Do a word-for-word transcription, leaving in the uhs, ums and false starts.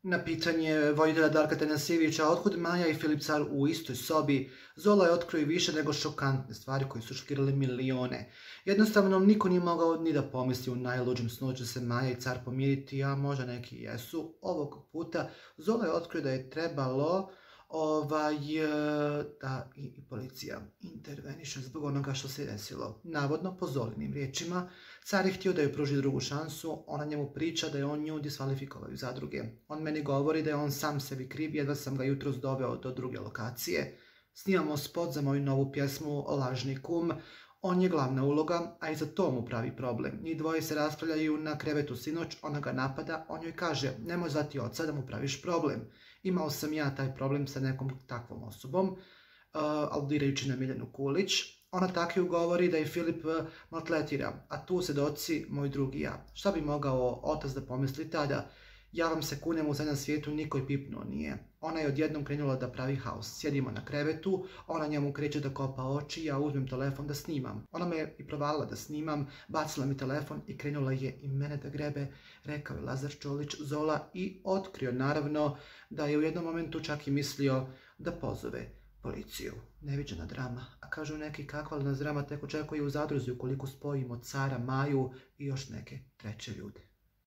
Na pitanje voditelja Darka Tanasijevića otkud Maja i Filip Car u istoj sobi, Zola je otkrio i više nego šokantne stvari koje su šokirale milione. Jednostavno, niko nije mogao ni da pomisli u najluđem snu da će se Maja i Car pomiriti, a možda neki jesu. Ovog puta Zola je otkrio da je trebalo ovaj, da i policija interveniše zbog onoga što se desilo. Navodno, po Zolinim riječima, Car je htio da joj pruži drugu šansu, ona njemu priča da je on nju diskvalifikovao iz zadruge. On meni govori da je on sam sebi kriv, jedva sam ga jutros doveo do druge lokacije. Snimamo spot za moju novu pjesmu Lažni kum. On je glavna uloga, a i za to mu pravi problem. Njih dvoje se raspravljaju na krevetu sinoć, ona ga napada, on joj kaže nemoj zvati oca da mu praviš problem. Imao sam ja taj problem sa nekom takvom osobom, uh, aludirajući na Miljanu Kulić. Ona tako ju govori da je Filip maltretira, a tu se doci moj drugi ja. Šta bi mogao otac da pomisli tada? Ja vam se kunem u zadnjem svijetu, niko je pipnuo nije. Ona je odjednom krenula da pravi haos. Sjedimo na krevetu, ona njemu kreće da kopa oči, ja uzmem telefon da snimam. Ona me je i provalila da snimam, bacila mi telefon i krenula je i mene da grebe, rekao je Lazar Čolić Zola i otkrio naravno da je u jednom momentu čak i mislio da pozove policiju. Neviđena drama, a kažu neki kakva li nas drama tek očekuje u zadruzi ukoliko spojimo Cara, Maju i još neke treće ljude.